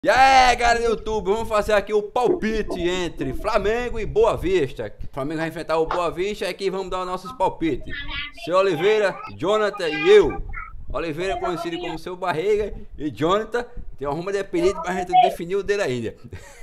E aí, galera do YouTube, vamos fazer aqui o palpite entre Flamengo e Boa Vista. O Flamengo vai enfrentar o Boa Vista e aqui vamos dar os nossos palpites. Seu Oliveira, Jonathan e eu. Oliveira conhecido como Seu Barriga e Jonathan tem uma ruma de apelido, mas a gente não definiu o dele ainda.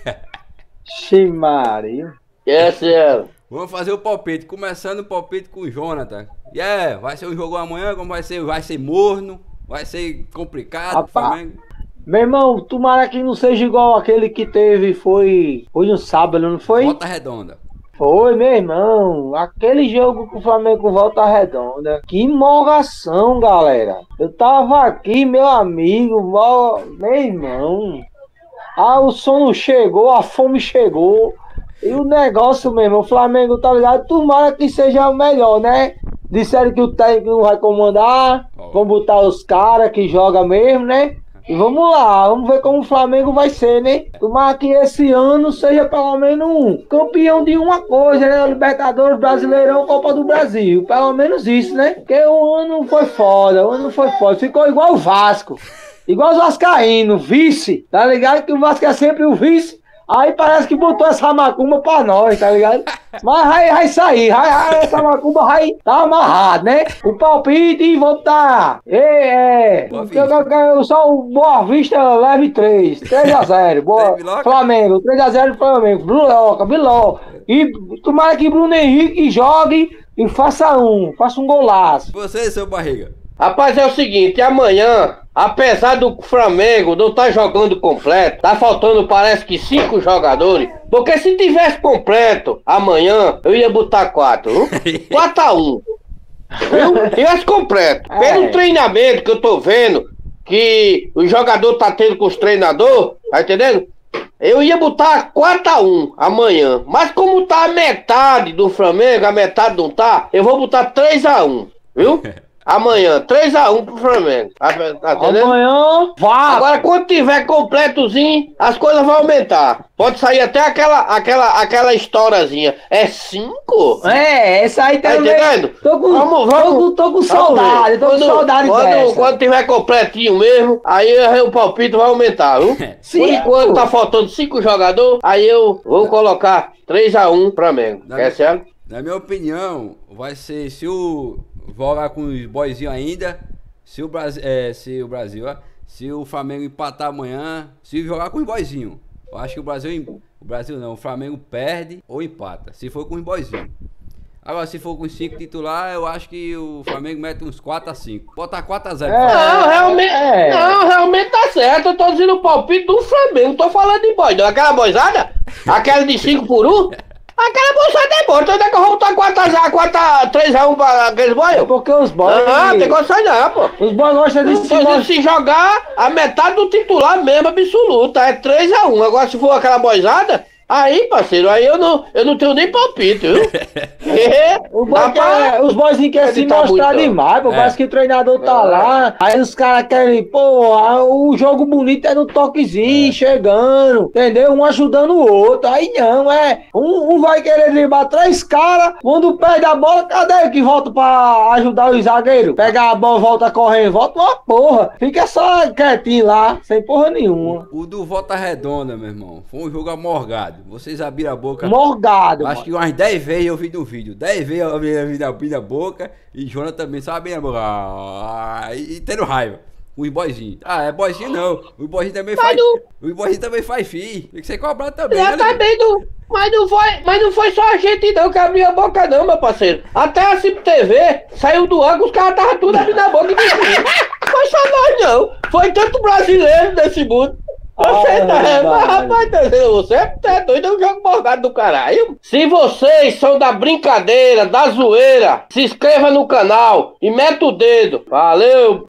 Ximaria. Vamos fazer o palpite, começando o palpite com o Jonathan. Vai ser um jogo amanhã, como vai ser? Vai ser morno, vai ser complicado pro Flamengo. Meu irmão, tomara que não seja igual aquele que teve, foi no sábado, não foi? Volta Redonda. Foi, meu irmão, aquele jogo com o Flamengo Volta Redonda. Que empolgação, galera. Eu tava aqui, meu amigo, meu irmão. O sono chegou, a fome chegou. E o negócio mesmo, o Flamengo, tá ligado? Tomara que seja o melhor, né? Disseram que o técnico não vai comandar. Vamos botar os caras que jogam mesmo, né? E vamos lá, vamos ver como o Flamengo vai ser, né? Tomara que esse ano seja pelo menos um campeão de uma coisa, né? Libertadores, Brasileirão, Copa do Brasil. Pelo menos isso, né? Porque o ano foi foda, Ficou igual o Vasco. Igual os vascaínos, vice. Tá ligado que o Vasco é sempre o vice. Aí parece que botou essa macumba pra nós, tá ligado? Mas vai sair, essa macumba vai tá amarrado, né? O palpite e voltar. Só o Boa Vista leve 3-0. Flamengo, 3-0 Flamengo. Biló. E tomara que Bruno Henrique jogue e faça um golaço. Você, Seu Barriga. Rapaz, é o seguinte, amanhã, apesar do Flamengo não estar jogando completo, tá faltando parece que 5 jogadores, porque se tivesse completo amanhã, eu ia botar 4, 4-1, viu? Tivesse completo, pelo treinamento que eu tô vendo, que o jogador tá tendo com os treinadores, tá entendendo? Eu ia botar 4-1 amanhã, mas como tá a metade do Flamengo, a metade não tá, eu vou botar 3-1, viu? Amanhã, 3-1 pro Flamengo. Tá entendendo? Amanhã, vai. Agora, quando tiver completozinho, as coisas vão aumentar. Pode sair até aquela historiazinha. É 5? Essa aí também. Tá entendendo? Tô com saudade. Quando tiver completinho mesmo, aí o palpite vai aumentar, viu? Por enquanto tá faltando 5 jogadores, aí eu vou colocar 3-1 Flamengo. Quer ser? Na minha opinião, vai ser se o jogar com os boyzinhos ainda, se o Flamengo empatar amanhã, se jogar com os boyzinhos. Eu acho que o Flamengo perde ou empata, se for com os boyzinhos. Agora, se for com os 5 titulares, eu acho que o Flamengo mete uns 4-5. Bota 4-0. Realmente tá certo. Eu tô dizendo o palpite do Flamengo. Não tô falando de boy, não. Aquela boizada? Aquela de 5-1? Aquela bolsada é boa, então onde é que eu vou botar 3-1 pra aqueles boys? É porque os boys... Não, tem condição não, pô. Os boys gostam de se jogar a metade do titular mesmo, absoluta. É 3-1. Agora se for aquela boizada, aí, parceiro, aí eu não tenho nem palpite, viu? Os boyzinhos querem se mostrar demais, pô. Parece que o treinador tá lá. Aí os caras querem, o jogo bonito é no toquezinho, chegando, entendeu? Um ajudando o outro. Aí não, um vai querer driblar 3 caras, quando perde a bola, cadê que volta pra ajudar o zagueiro? Pega a bola, volta correndo, volta uma porra. Fica só quietinho lá, sem porra nenhuma. O do Volta Redonda, meu irmão, foi um jogo amorgado. Vocês abriram a boca. Morgado. Acho que umas 10 vezes eu vi no vídeo. 10 vezes eu abri a boca. E Jonathan também só abrindo a boca. E tendo raiva. Os boyzinhos. É boyzinho não. Os boyzinhos também faz. Os boyzinhos também faz fi. Tem que ser cobrado também. Mas não foi só a gente não que abriu a boca não, meu parceiro. Até a CIP TV saiu do ângulo, os caras estavam tudo abrindo a boca. Não foi só nós não. Foi tanto brasileiro nesse mundo. Você é doido, é um jogo morgado do caralho. Se vocês são da brincadeira, da zoeira, se inscreva no canal e meta o dedo. Valeu!